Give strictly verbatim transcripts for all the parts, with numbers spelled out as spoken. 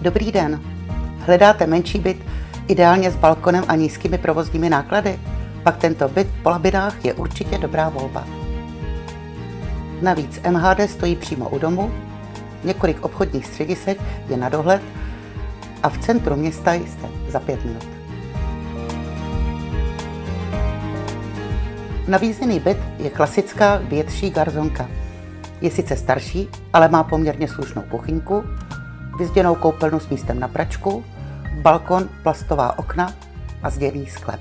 Dobrý den. Hledáte menší byt, ideálně s balkonem a nízkými provozními náklady? Pak tento byt v Polabinách je určitě dobrá volba. Navíc M H D stojí přímo u domu, několik obchodních středisek je na dohled a v centru města jste za pět minut. Nabízený byt je klasická větší garzonka. Je sice starší, ale má poměrně slušnou kuchyňku, vyzděnou koupelnu s místem na pračku, balkon, plastová okna a zděný sklep.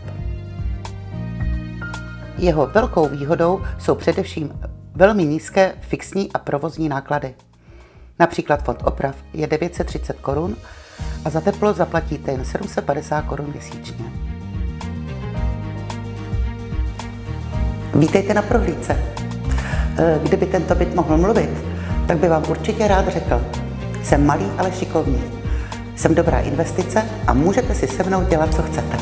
Jeho velkou výhodou jsou především velmi nízké fixní a provozní náklady. Například fond oprav je devět set třicet korun a za teplo zaplatíte jen sedm set padesát korun měsíčně. Vítejte na prohlídce. Kdyby tento byt mohl mluvit, tak by vám určitě rád řekl: jsem malý, ale šikovný. Jsem dobrá investice a můžete si se mnou dělat, co chcete.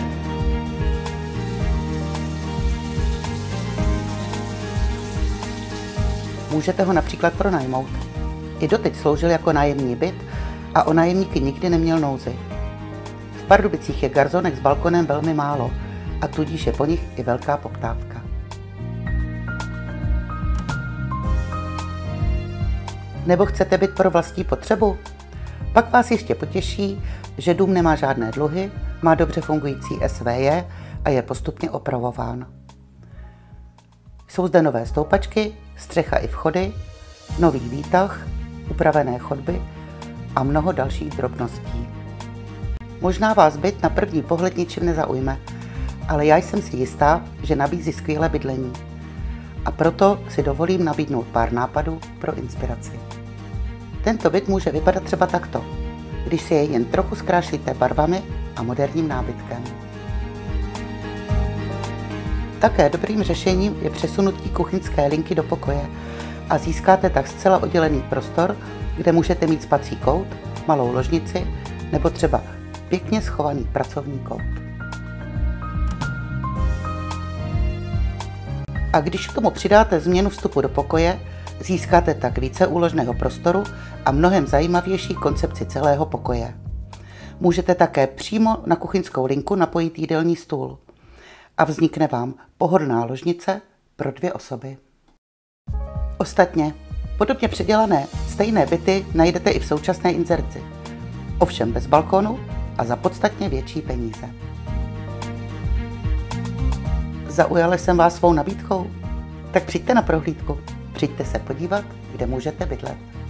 Můžete ho například pronajmout. I doteď sloužil jako nájemní byt a o nájemníky nikdy neměl nouzi. V Pardubicích je garzonek s balkonem velmi málo a tudíž je po nich i velká poptávka. Nebo chcete byt pro vlastní potřebu? Pak vás ještě potěší, že dům nemá žádné dluhy, má dobře fungující S V J a je postupně opravován. Jsou zde nové stoupačky, střecha i vchody, nový výtah, upravené chodby a mnoho dalších drobností. Možná vás byt na první pohled ničím nezaujme, ale já jsem si jistá, že nabízí skvělé bydlení. A proto si dovolím nabídnout pár nápadů pro inspiraci. Tento byt může vypadat třeba takto, když si jej jen trochu zkrášlíte barvami a moderním nábytkem. Také dobrým řešením je přesunutí kuchyňské linky do pokoje a získáte tak zcela oddělený prostor, kde můžete mít spací kout, malou ložnici nebo třeba pěkně schovaný pracovní kout. A když k tomu přidáte změnu vstupu do pokoje, získáte tak více úložného prostoru a mnohem zajímavější koncepci celého pokoje. Můžete také přímo na kuchyňskou linku napojit jídelní stůl a vznikne vám pohodlná ložnice pro dvě osoby. Ostatně, podobně předělané stejné byty najdete i v současné inzerci, ovšem bez balkonu a za podstatně větší peníze. Zaujala jsem vás svou nabídkou? Tak přijďte na prohlídku. Přijďte se podívat, kde můžete bydlet.